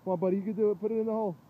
Come on, buddy, you can do it. Put it in the hole.